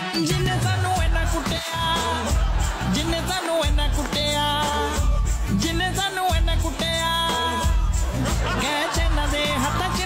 जिन्ने सानू इन्ना कुटिया जिन्ने सानू इन्ना कुटिया जिन्ने सानू इन्ना कुटिया गै चैना दे हत्थ